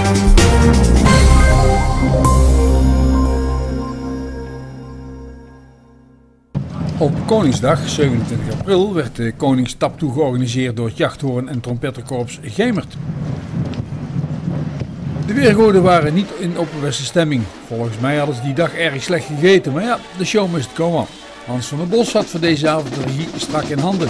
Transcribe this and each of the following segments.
Op Koningsdag 27 april werd de Koningstaptoe georganiseerd door het Jachthoorn en Trompetterkorps Gemert. De weergoden waren niet in opperwetse stemming. Volgens mij hadden ze die dag erg slecht gegeten, maar ja, de show moest komen. Hans van der Bos had voor deze avond de regie strak in handen.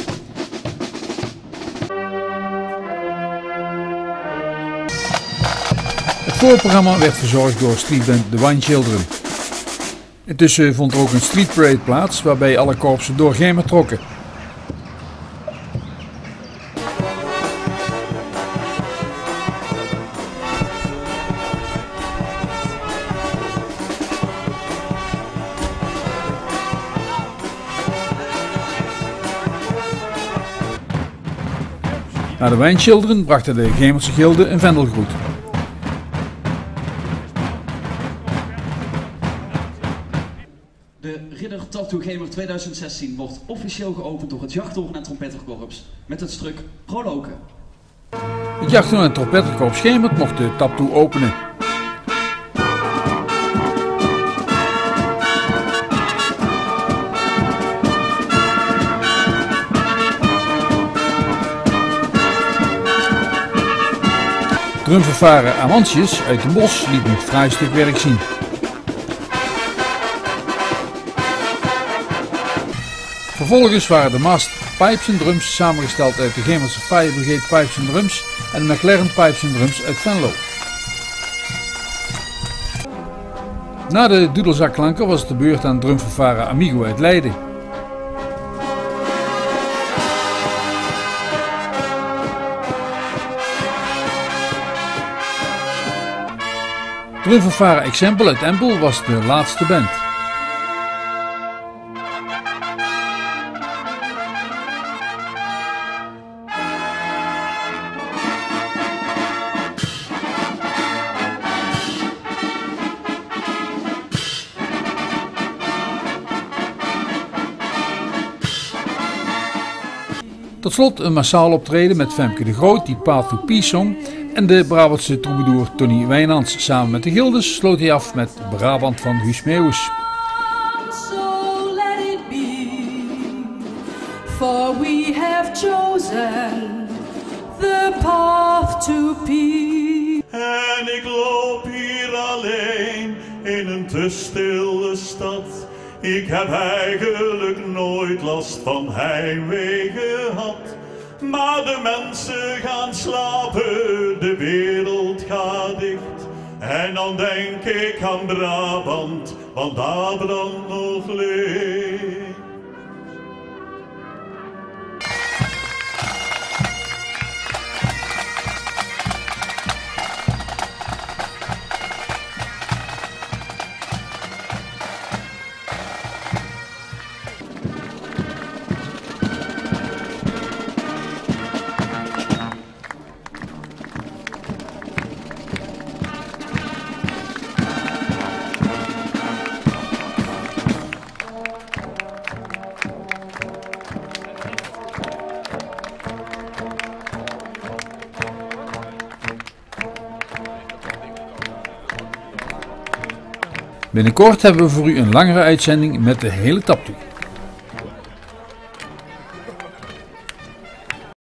Het voorprogramma werd verzorgd door streetband The Wine Children. Intussen vond er ook een street parade plaats waarbij alle korpsen door Gemert trokken. Na de Wine Children brachten de Gemertse gilde een vendelgroet. De Ridder Tattoo Gamer 2016 wordt officieel geopend door het Jachthoorn en Trompetterkorps met het stuk Proloken. Het Jachthoorn en Trompetterkorps Gemert mocht de tattoo openen. Drumvervaren Amantius uit Den Bosch liet een fraai stuk werk zien. Vervolgens waren de Master Pipes en Drums samengesteld uit de Gemertse Fire Brigade Pipes en Drums en de McLaren Pipes en Drums uit Venlo. Na de doedelzakklanker was het de beurt aan drumvervaren Amigo uit Leiden. Drumvervaren Exempel uit Empel was de laatste band. Tot slot een massaal optreden met Femke de Groot die Path to Peace zong en de Brabantse troubadour Tony Wijnands. Samen met de gildes sloot hij af met Brabant van Guus Meeuwis. So let it be, for we have chosen the path to peace. En ik loop hier alleen in een te stille stad. Ik heb eigenlijk nooit last van heimwee gehad. Maar de mensen gaan slapen, de wereld gaat dicht. En dan denk ik aan Brabant, want daar brandt nog licht. Binnenkort hebben we voor u een langere uitzending met de hele taptoe.